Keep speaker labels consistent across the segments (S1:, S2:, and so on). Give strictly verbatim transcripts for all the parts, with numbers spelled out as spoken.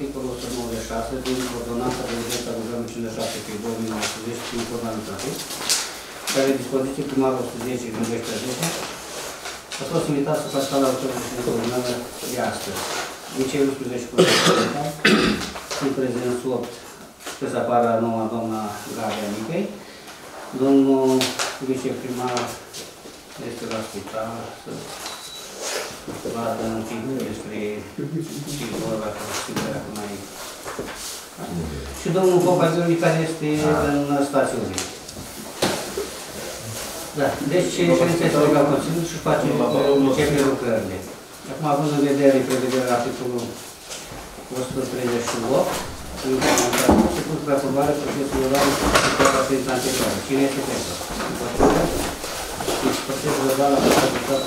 S1: articolul o sută nouăzeci și șase din ordonanța de urgență Guvernul cincizeci și șase pe două mii nouăsprezece prin formalitate, care dispoziție primarul o sută zece din doisprezece a fost invitat să facă la autorității comunală de astăzi. Din cei unsprezece curățători, sunt prezenți opt, că se apară noua doamna Gabia Micăi, domnul viceprimar este la spital să vadă un pic despre ce vorba, că știu dacă mai... Și domnul Popaziului, care este în stațiune. Da, deci ședința este legal Consiliul și face începe lucrările. Acum, având în vedere prevederea articolul o sută treizeci și opt, se pun spre aprobare procesul oral și la ședința anterioară. Cine este pentru? Deci, procesul oral a fost adoptat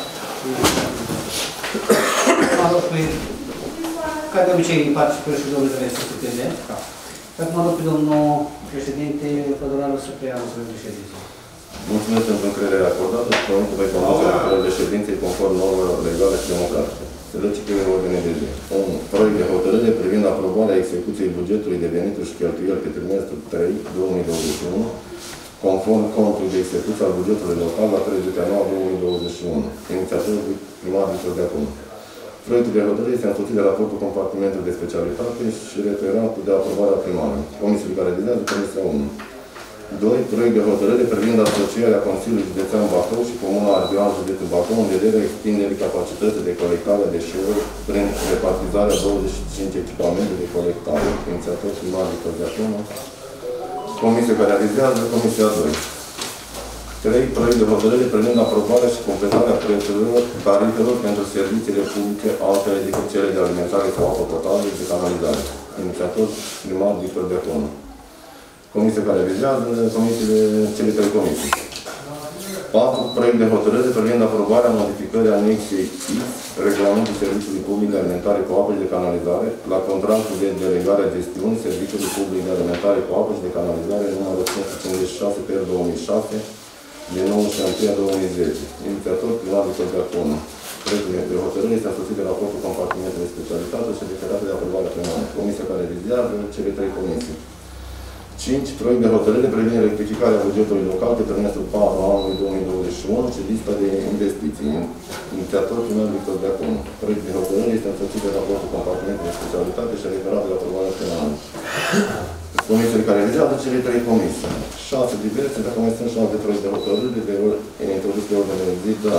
S1: ca de obicei participă și domnul Răsescu prezent. Acum rog pe domnul președinte Fădoranu să preia lucrurile de ședință.
S2: Mulțumesc pentru încrederea acordată și pământul pe conducerea lucrările de ședinței conform normelor legale și democratice. Se dă citire ordine de zi. unu. Proiect de hotărâre privind aprobarea execuției bugetului de venituri și cheltuieli pe trimestrul trei două mii douăzeci și unu, conform contului de execuție al bugetului local la treizeci ianuarie două mii douăzeci și unu. Inițiatorul primar Victor Deaconu. Proiectul de hotărâre este însoțit de raportul compartimentului de specialitate și referatul de aprobare a primarului. Comisiul care vizează Comisia unu. doi. Proiect de hotărâre privind asocierea Consiliului Județean Bacău și Comuna Ardeal, județul Bacău, în vederea extinderii capacității de colectare a deșeurilor prin repartizarea douăzeci și cinci echipamente de colectare. Inițiator primar Victor Deaconu. Comisia care vizează Comisia doi. trei. Proiect de hotărâre privind aprobarea și completarea prețurilor tarifelor pentru serviciile publice altele decât cele de alimentare sau apă potabilă și de canalizare. Inițiator primar Victor Deaconu. Comisia care vizează comisiile, cele trei comisii. patru. Proiect de hotărâre privind aprobarea modificării anexei X, regulamentul Serviciului Public de Alimentare cu apă și de canalizare, la contractul de delegare a gestiunii Serviciului Public de Alimentare cu apă și de canalizare numărul cinci sute cincizeci și șase pe două mii șase, din nouăsprezece ianuarie două mii zece. Inițiator primar Victor Deaconu. Proiectul de hotărâre este asociat de raportul compartimentului de specialitate și declarația de aprobare primarului. Comisia care vizează cele trei comisii. cinci. Proiect de hotărâre privind rectificarea bugetului local pe trimestrul patru anului două mii douăzeci și unu și lista de investiții. Inițiator primar Victor Deaconu. Proiectul de hotărâre este însoțit de raportul compartimentului de specialitate și referat de aprobarea primarului. Comisiile care vizează cele trei comisii. șase. Diverse, dacă mai sunt șase proiect de hotărâre de introdus de ordine de zi, da.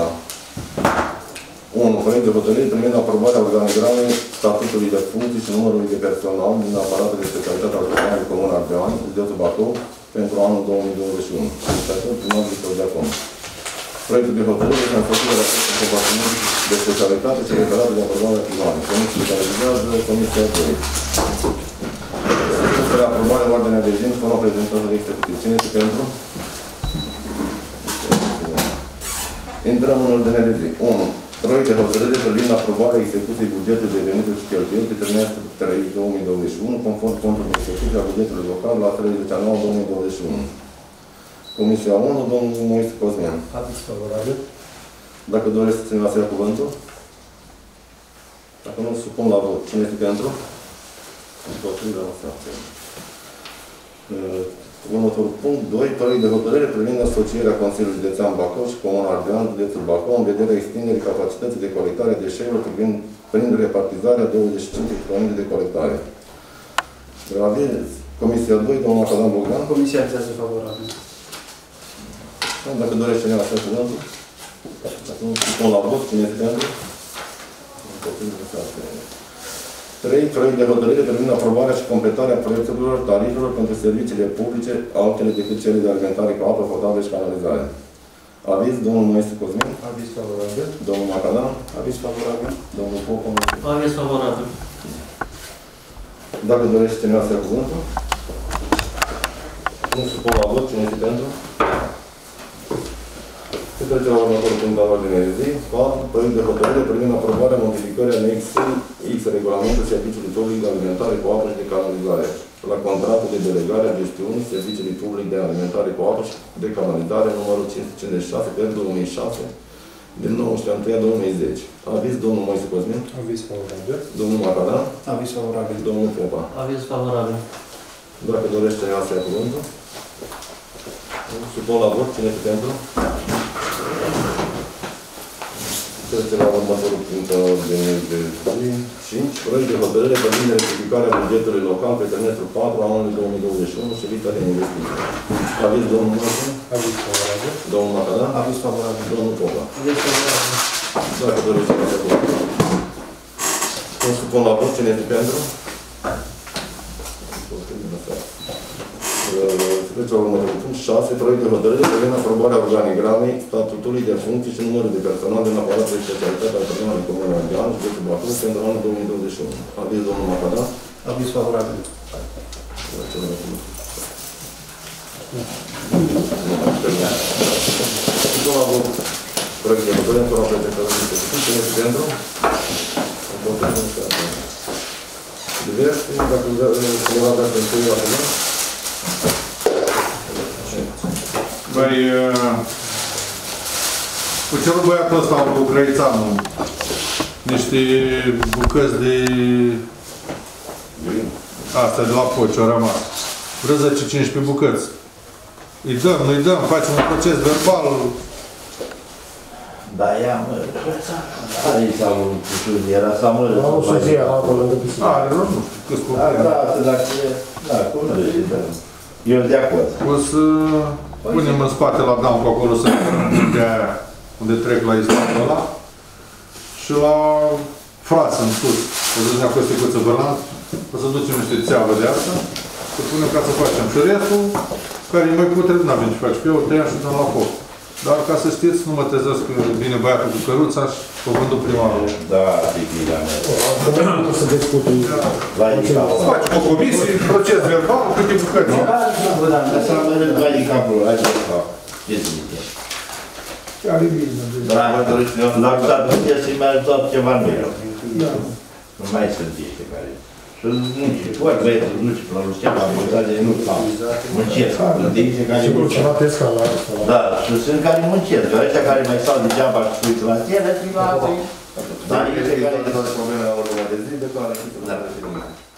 S2: unu. Proiect de hotărâre privind aprobarea organigramei statutului de funcții și numărului de personal din aparatul de specialitate al Comunei Comuna Ardeal, județul Bacău, pentru anul două mii douăzeci și unu. Inițiator primar Victor Deaconu. Proiectul de hotărâre este însoțit de raportul compartimentului de specialitate și referat de aprobarea primarului. Comisiile care vizează Comisia doi. Spre aprobare în ordinea de zi, în forma prezentată de executiv. Cine este pentru? Intrăm în ordinea de zi. unu. Proiect de hotărâre privind aprobarea execuției bugetului de venituri și cheltuieli pe trimestrul trei două mii douăzeci și unu, conform contului de execuție a bugetului local la treizeci ianuarie două mii douăzeci și unu. Comisia unu, domnul Moise Cosmian.
S3: Aviz favorabil.
S2: Dacă doresc cineva să ia cuvântul? Dacă nu, supun la vot. Cine este pentru? Împotriva, nu se abține. Următorul punct, doi. Proiect de hotărâre privind asocierea Consiliului Județean Bacău și Comuna Ardeal, județul Bacău, în vederea extinderii capacității de colectare a deșeurilor privind prin repartizarea douăzeci și cinci echipamente de colectare. Aviz. Comisia doi, domnul Macadam Bogdan.
S3: Comisia vizează favorabil.
S2: Dacă dorește cineva să ia cuvântul. Dacă nu, supun la vot. Cine este pentru? trei. Proiect de hotărâre privind aprobarea și completarea proiectelor tarifelor pentru serviciile publice altele decât cele de alimentare cu apă potabilă și canalizare. Aviz, domnul Moise Cosmin.
S3: Aviz favorabil.
S2: Domnul Macadam.
S3: Aviz favorabil.
S2: Domnul Popa.
S1: Aviz favorabil.
S2: Dacă dorește cineva să ia cuvântul. Nu supun la vot. Cine este pentru? Se trece la următorul punct al ordinei de zi. patru. Proiect de hotărâre privind aprobarea modificării anexei X, regulamentul Serviciului Public de Alimentare cu apă și de canalizare, la contractul de delegare a gestiunii Serviciului Public de Alimentare cu apă și de canalizare numărul cinci sute cincizeci și șase pe două mii șase, din nouăsprezece ianuarie două mii zece. Aviz, domnul Moise Cosmin.
S3: Aviz favorabil.
S2: Domnul Macada.
S3: Aviz favorabil.
S2: Domnul Popa.
S4: Aviz favorabil.
S2: Dacă dorește cineva să ia cuvântul. Supun la vot. Cine este pentru? Trecem la următorul punct al ordinii de zi. cinci. Proiect de hotărâre privind rectificarea bugetului local pe trimestrul patru a anului două mii douăzeci și unu și lista de investiții. Aviz, domnul Moise.
S3: Aviz favorabil.
S2: Domnul Macada.
S3: Aviz favorabil.
S2: Domnul Popa.
S4: Aviz favorabil.
S2: Dacă dorește cineva să ia cuvântul. Cum supun la vot. Cine este pentru? Trecem la următorul punct. șase. Proiect de hotărâre privind aprobarea organigramei, statutului de funcții și numărul de personal din aparatul de specialitate al Primarului Comunei Ardeal, județul Bacău, pentru anul două mii douăzeci și unu. Aviz, domnul Macada.
S3: Aviz favorabil.
S2: Supun la vot. Proiect de hotărâre în forma prezentată de specific. Cine este pentru? Împotriva nu se aprobă. Diverse. Dacă cineva vrea să întâi la cuvânt.
S5: Băi, cu cerul băiatul ăsta, cu Crăițanu, niște bucăți de astea de la Foci au rămas. Vreo zece cincisprezece bucăți. Îi dăm, nu-i dăm, facem un proces verbal.
S6: Da, ia mă, aici am un era să mă rău.
S3: Am o soție acolo lângă piscină.
S5: Are, nu știu, câți
S6: Da,
S5: copii.
S6: da, dacă e, da, cum vrei, da. Eu de acord.
S5: O să punem în spate la Damcu acolo să de aia unde trec la izlatul ăla și la frață în sus. O să ducem cu sticuță Bărlan, o să ducem niște țeavă de asta, să punem ca să facem. Și restul, care e mai putere, nu avem ce face. Pe eu tăiam și dăm la foc. Dar ca să știți, nu mă trezesc că vine băiatul cu căruța și cuvântul primarul.
S6: Da, fichila mea.
S3: Nu se discută.
S6: La Ica.
S5: Facem o comisie, proces verbal, câte bucăți.
S6: Să mă râd la Ica, bro, la Ica. Ce zice?
S3: Are bine.
S6: Dacă dacă s-ar putea să-i mai ajutat ceva în el. Nu mai sunt niște care... Și munci, ori băietul duce până la Luciana, abordare nu fac. Muncesc. Dintre care
S3: Sigur,
S6: muncesc.
S3: ceva pe scala.
S6: Da, și sunt care muncesc. Ăștia care mai stau degeaba și uite la tine, și la alții. Dar e
S2: Dar
S6: care...
S2: e probleme la ordinea de zi, declară și